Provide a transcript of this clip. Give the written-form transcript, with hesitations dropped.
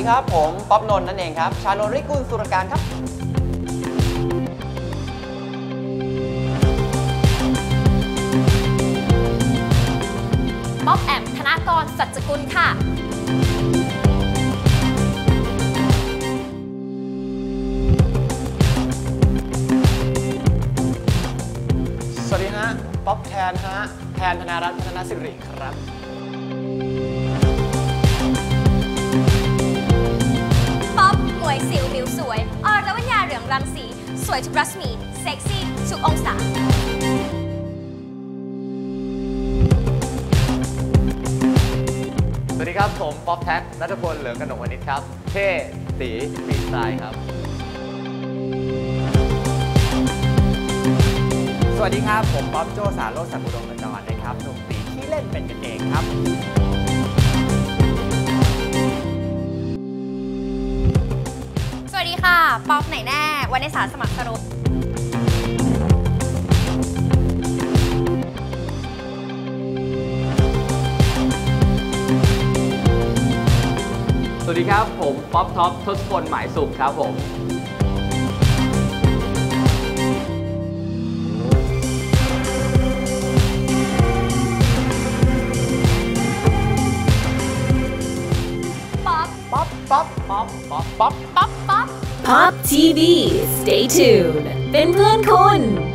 ดีครับผมป๊อปนนท์นั่นเองครับชานนท์ ฤกุลสุรการครับป๊อปแอมธนากร สัจจกุลค่ะสวัสดีฮะป๊อปแทนฮะแทนธนารัตน์ พัฒนสิริครับป๊อปหมวยสิวผิวสวยอรวรรณาเหลืองรังสีสวยทุกรัศมีเซ็กซี่ทุกองศาสวัสดีครับผมป๊อปแท็กณัฐพล เหลืองกนกวณิชครับเท่ตีฟรีสไตล์ครับสวัสดีครับผมป๊อปโจสารโรจน์ ศักดิ์อุดมขจรนะครับหนุ่มตีที่เล่นเป็นกันเองครับสวัสดีค่ะป๊อปไหนแน่วันในสารสมัครสรุปสวัสดีครับผมป๊อปท็อป ทศพล หมายสุขครับผมป๊อปป๊อปป๊อปป๊อปป๊อปป๊อปป๊อปป๊อป Pop TV Stay tuned เป็นเพื่อนคุณ